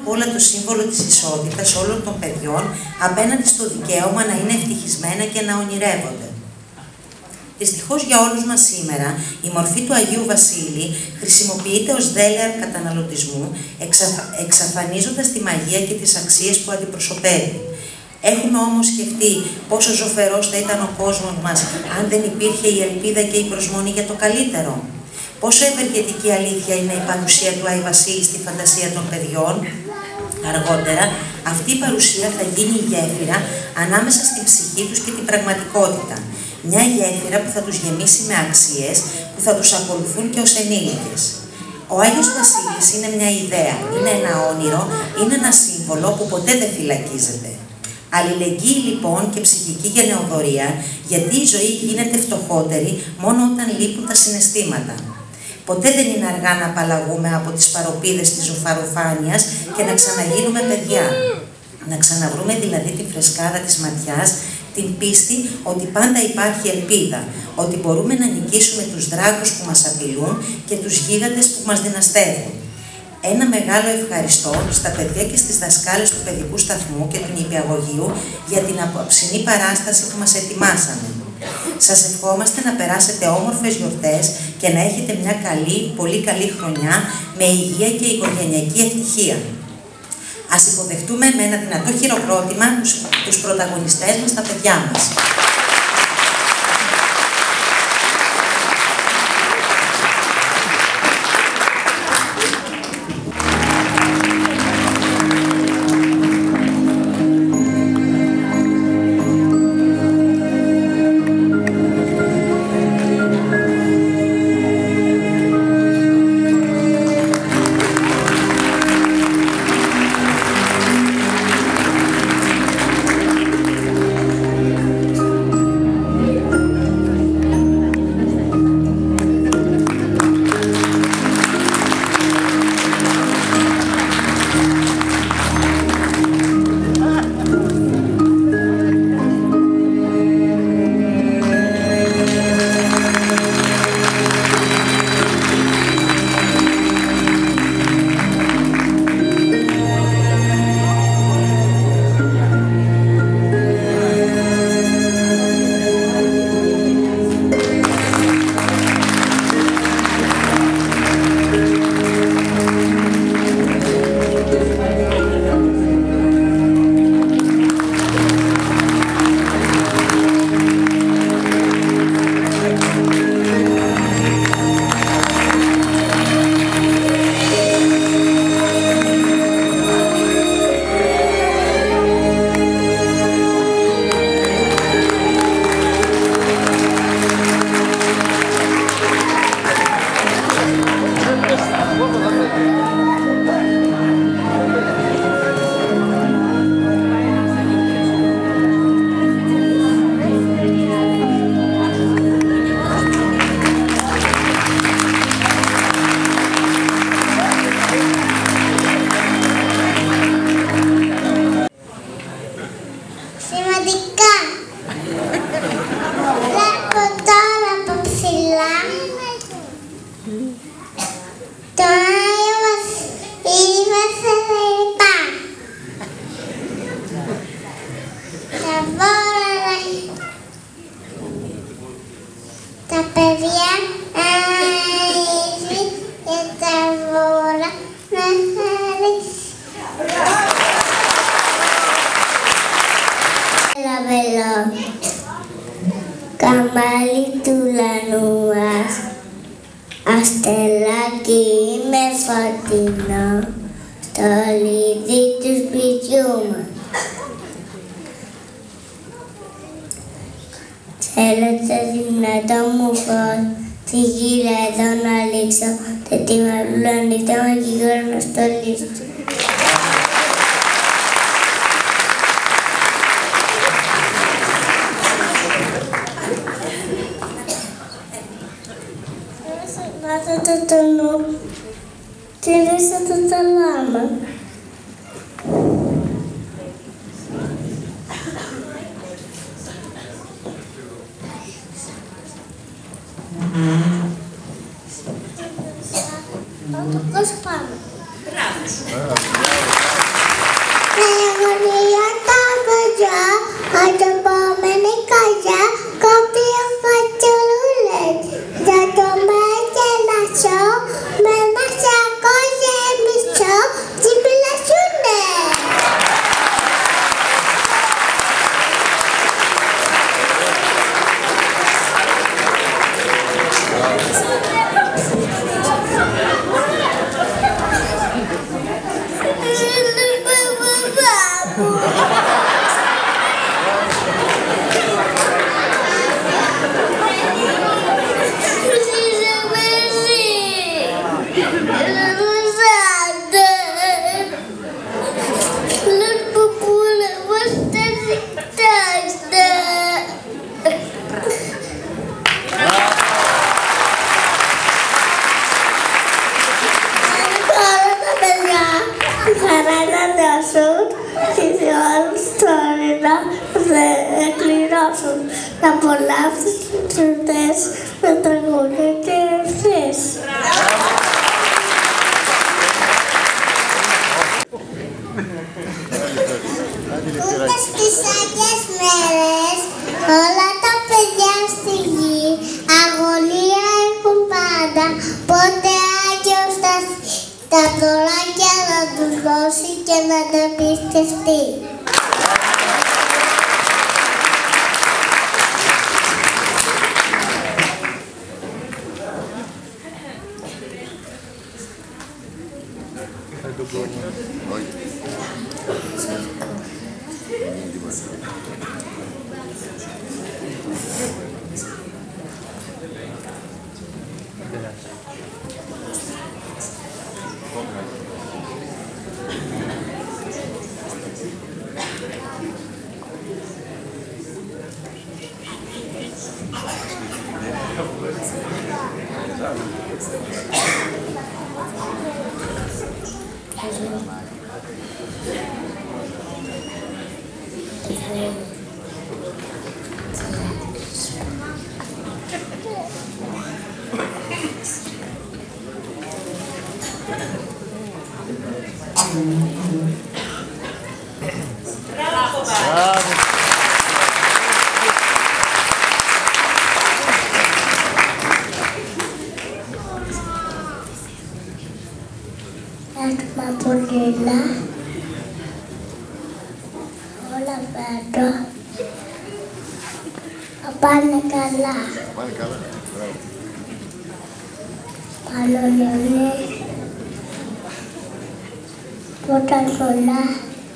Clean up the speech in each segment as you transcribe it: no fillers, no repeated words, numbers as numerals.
απ' όλα το σύμβολο της ισότητας όλων των παιδιών απέναντι στο δικαίωμα να είναι ευτυχισμένα και να ονειρεύονται. Δυστυχώς για όλους μας σήμερα, η μορφή του Αγίου Βασίλη χρησιμοποιείται ως δέλεαρ καταναλωτισμού, εξαφανίζοντας τη μαγεία και τις αξίες που αντιπροσωπεύει. Έχουμε όμως σκεφτεί πόσο ζωφερός θα ήταν ο κόσμος μας αν δεν υπήρχε η ελπίδα και η προσμονή για το καλύτερο. Πόσο ευεργετική αλήθεια είναι η παρουσία του Άι Βασίλη στη φαντασία των παιδιών. Αργότερα, αυτή η παρουσία θα γίνει η γέφυρα ανάμεσα στην ψυχή τους και την πραγματικότητα. Μια γέφυρα που θα τους γεμίσει με αξίες που θα τους ακολουθούν και ως ενήλικες. Ο Άγιος Βασίλης είναι μια ιδέα, είναι ένα όνειρο, είναι ένα σύμβολο που ποτέ δεν φυλακίζεται. Αλληλεγγύη λοιπόν και ψυχική γενεοδωρία, γιατί η ζωή γίνεται φτωχότερη μόνο όταν λείπουν τα συναισθήματα. Ποτέ δεν είναι αργά να απαλλαγούμε από τις παροπίδες της ζωφαροφάνειας και να ξαναγίνουμε παιδιά. Να ξαναβρούμε δηλαδή την φρεσκάδα της ματιάς, την πίστη ότι πάντα υπάρχει ελπίδα, ότι μπορούμε να νικήσουμε τους δράκους που μας απειλούν και τους γίγαντες που μας δυναστεύουν. Ένα μεγάλο ευχαριστώ στα παιδιά και στις δασκάλες του Παιδικού Σταθμού και του Νηπιαγωγείου για την απόψινή παράσταση που μας ετοιμάσανε. Σας ευχόμαστε να περάσετε όμορφες γιορτές και να έχετε μια καλή, πολύ καλή χρονιά με υγεία και οικογενειακή ευτυχία. Ας υποδεχτούμε με ένα δυνατό χειροκρότημα τους πρωταγωνιστές μας, τα παιδιά μας. Καμάλι του ουρανού μας, αστελάκι με φωτεινό, στο λίδι του σπιτιού μας. Θέλω το δυνατό μου φως, τη γύρα εδώ να λήξω, τη μαλλούλα νύχτα με γίγορα να στολίσω. Το νου, τηρήσα το ταλάμα. Θα το δώσω πάνω. ανανεώσουν και οι όλους τώρα να εκπληρώσουν, να απολαύσουν τις γιορτές με τραγούδια και ευχές. Ούτε στις Άγιες μέρες όλα τα παιδιά στη γη αγωνία έχουν πάντα, πότε Άγιος θα τα δωράκια να τους δώσει και να τα πιστευτεί. Έτοιμα πουλίλα, όλα πέτω, θα πάνε καλά. Πανολιονί, ποτασολά,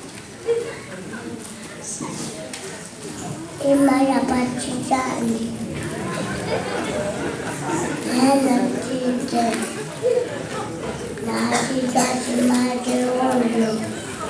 η Μαρία Πατσιτάνη, ένα τσίτε. Να κοιτάζει μάτι όλο.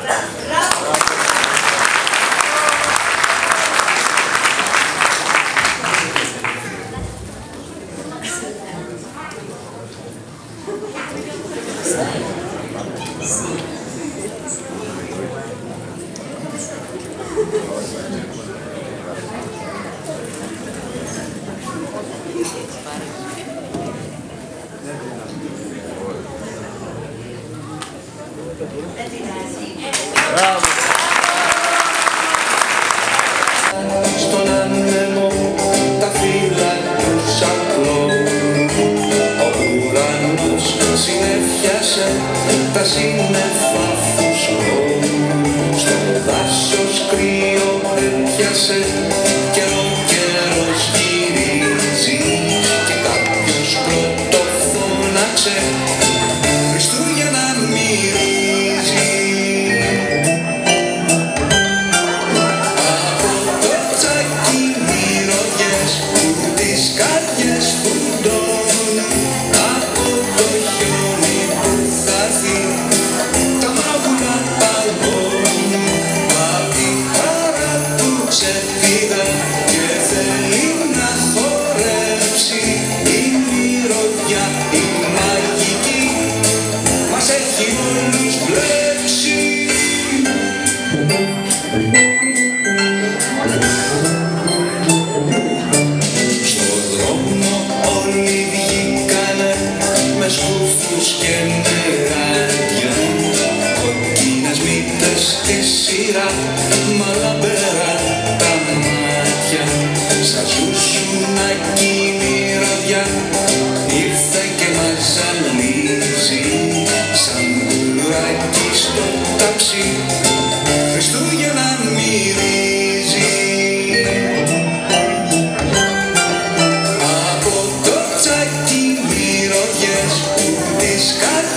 Στον άνεμο τα φύλλα τους απλώ, ο ουρανός συνέφιασε, τα σύννεφα φουσκώ. Στο δάσος κρύο έπιασε, καιρός γυρίζει και κάποιος πρώτο φώναξε, Χριστούγεννα μυρίζει. Χριστούγεννα μυρίζει. Από το τσάκι μυρωδιές της καρδιάς